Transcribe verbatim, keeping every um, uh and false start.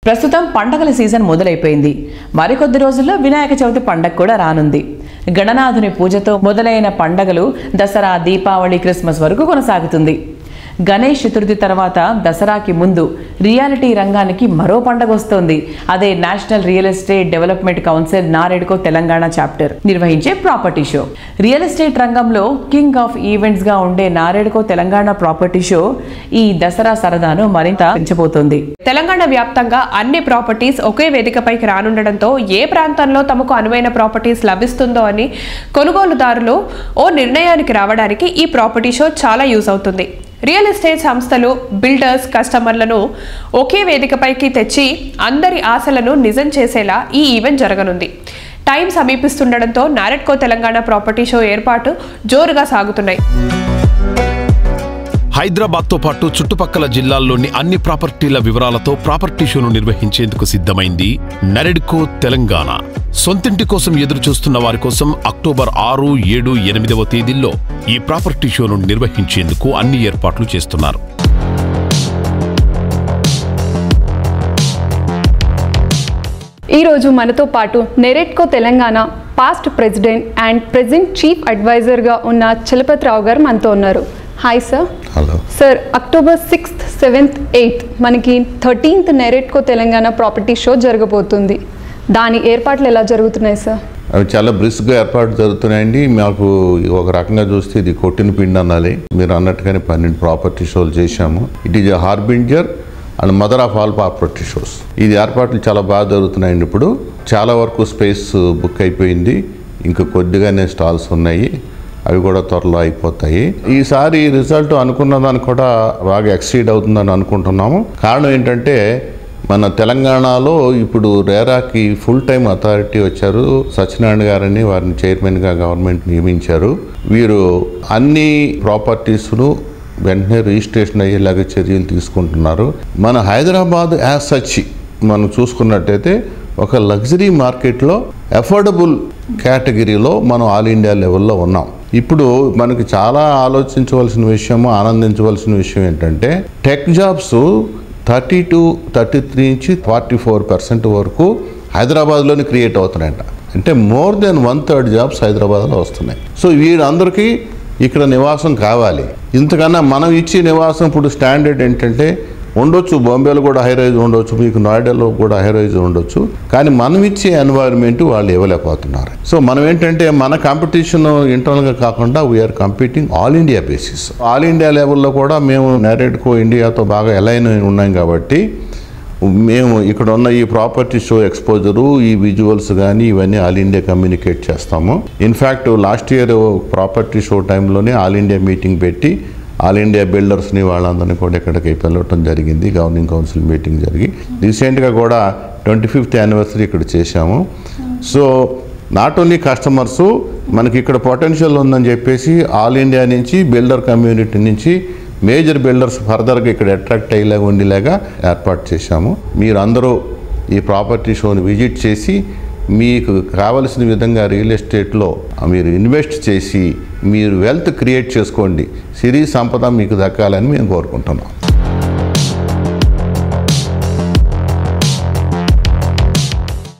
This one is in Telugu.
ప్రస్తుతం పండగల సీజన్ మొదలైపోయింది. మరికొద్ది రోజుల్లో వినాయక చవితి పండగ కూడా రానుంది. గణనాథుని పూజతో మొదలైన పండగలు దసరా, దీపావళి, క్రిస్మస్ వరకు కొనసాగుతుంది. గణేష్ చతుర్థి తర్వాత దసరాకి ముందు రియాలిటీ రంగానికి మరో పండగ వస్తోంది. అదే national real estate development council NAREDCO Telangana chapter నిర్వహించే ప్రాపర్టీ షో. రియల్ ఎస్టేట్ రంగంలో కింగ్ ఆఫ్ ఈవెంట్స్ గా ఉండే నారెడ్కో తెలంగాణ ప్రాపర్టీ షో ఈ దసరా సరదాను మరింత పెంచబోతోంది. తెలంగాణ వ్యాప్తంగా అన్ని ప్రాపర్టీస్ ఒకే వేదికపైకి రానుండడంతో ఏ ప్రాంతంలో తమకు అనువైన ప్రాపర్టీస్ లభిస్తుందో అని కొనుగోలుదారులు ఓ నిర్ణయానికి రావడానికి ఈ ప్రాపర్టీ షో చాలా యూజ్ అవుతుంది. రియల్ ఎస్టేట్ సంస్థలు, బిల్డర్స్, కస్టమర్లను ఒకే వేదికపైకి తెచ్చి అందరి ఆశలను నిజం చేసేలా ఈ ఈవెంట్ జరగనుంది. టైం సమీపిస్తుండడంతో నారెడ్కో తెలంగాణ ప్రాపర్టీ షో ఏర్పాటు జోరుగా సాగుతున్నాయి. హైదరాబాద్తో పాటు చుట్టుపక్కల జిల్లాల్లోని అన్ని ప్రాపర్టీల వివరాలతో ప్రాపర్టీ షోను నిర్వహించేందుకు సిద్ధమైంది నారెడ్కో తెలంగాణ. సొంతింటి కోసం ఎదురు చూస్తున్న వారి కోసం అక్టోబర్ ఆరు, ఏడు, ఎనిమిదవ తేదీల్లో ఈ ప్రాపర్టీ షోను నిర్వహించేందుకు అన్ని ఏర్పాట్లు చేస్తున్నారు. ఈరోజు మనతో పాటు NAREDCO Telangana past president and present chief అడ్వైజర్గా ఉన్న చలపతి రావు గారు మనతో ఉన్నారు. Hi sir. Hello sir. October sixth, seventh, eighth మనకి thirteenth NAREDCO Telangana property show జరగబోతుంది. దాని ఏర్పాట్లు ఎలా జరుగుతున్నాయి సార్? అవి చాలా బ్రిస్క్గా ఏర్పాటు జరుగుతున్నాయండి. మాకు ఒక రకంగా చూస్తే ఇది కొట్టిన పిండి అనాలి. మీరు అన్నట్టుగానే పన్నెండు ప్రాపర్టీ షోలు చేశాము. It is a harbinger and mother of all property shows. ఇది ఏర్పాట్లు చాలా బాగా జరుగుతున్నాయండి. ఇప్పుడు చాలా వరకు స్పేస్ బుక్ అయిపోయింది. ఇంకా కొద్దిగానే స్టాల్స్ ఉన్నాయి. అవి కూడా త్వరలో అయిపోతాయి. ఈసారి రిజల్ట్ అనుకున్న దాన్ని కూడా బాగా ఎక్సీడ్ అవుతుందని అనుకుంటున్నాము. కారణం ఏంటంటే మన తెలంగాణలో ఇప్పుడు రేరాకి ఫుల్ టైం అథారిటీ వచ్చారు. సత్యనారాయణ గారని వారిని చైర్మన్గా గవర్నమెంట్ నియమించారు. వీరు అన్ని ప్రాపర్టీస్ను వెంటనే రిజిస్ట్రేషన్ అయ్యేలాగా చర్యలు తీసుకుంటున్నారు. మన హైదరాబాద్ యాజ్ సచ్ మనం చూసుకున్నట్టయితే ఒక లగ్జరీ మార్కెట్లో అఫోర్డబుల్ కేటగిరీలో మనం ఆల్ ఇండియా లెవెల్లో ఉన్నాం. ఇప్పుడు మనకి చాలా ఆలోచించవలసిన విషయము, ఆనందించవలసిన విషయం ఏంటంటే tech jobs thirty two thirty three నుంచి ఫార్టీ ఫోర్ పర్సెంట్ వరకు హైదరాబాద్లోనే క్రియేట్ అవుతున్నాయంట. అంటే more than one third jobs హైదరాబాద్లో వస్తున్నాయి. సో వీరందరికీ ఇక్కడ నివాసం కావాలి. ఇంతకన్నా మనం ఇచ్చే నివాసం ఇప్పుడు స్టాండర్డ్ ఏంటంటే ఉండొచ్చు, బాంబేలో కూడా హై రైజ్ ఉండొచ్చు, మీకు నోయిడాలో కూడా హై రైజ్ ఉండొచ్చు, కానీ మనం ఇచ్చే ఎన్వైరన్మెంట్ వాళ్ళు ఇవ్వలేకపోతున్నారు. సో మనం ఏంటంటే మన కాంపిటీషన్ ఇంటర్నల్గా కాకుండా we are competing all India basis. All India లెవెల్లో కూడా మేము నారెడ్కో ఇండియాతో బాగా అలైన్ ఉన్నాం కాబట్టి మేము ఇక్కడ ఉన్న ఈ ప్రాపర్టీ షో ఎక్స్పోజరు, ఈ విజువల్స్ కానీ ఇవన్నీ ఆల్ ఇండియా కమ్యూనికేట్ చేస్తాము. In fact last year property show టైంలోనే ఆల్ ఇండియా మీటింగ్ పెట్టి ఆల్ ఇండియా బిల్డర్స్ని వాళ్ళందరినీ కూడా ఇక్కడికి వెళ్ళటం జరిగింది. గవర్నింగ్ కౌన్సిల్ మీటింగ్ జరిగి రీసెంట్గా కూడా ట్వంటీ ఫిఫ్త్ యానివర్సరీ ఇక్కడ చేశాము. సో నాట్ ఓన్లీ కస్టమర్సు మనకి ఇక్కడ పొటెన్షియల్ ఉందని చెప్పేసి ఆల్ ఇండియా నుంచి బిల్డర్ కమ్యూనిటీ నుంచి మేజర్ బిల్డర్స్ ఫర్దర్గా ఇక్కడ అట్రాక్ట్ అయ్యేలాగా ఉండేలాగా ఏర్పాటు చేశాము. మీరు అందరూ ఈ ప్రాపర్టీ షోని విజిట్ చేసి మీకు కావలసిన విధంగా రియల్ ఎస్టేట్లో మీరు ఇన్వెస్ట్ చేసి మీరు వెల్త్ క్రియేట్ చేసుకోండి. సిరి సంపద మీకు దక్కాలని మేము కోరుకుంటున్నాం.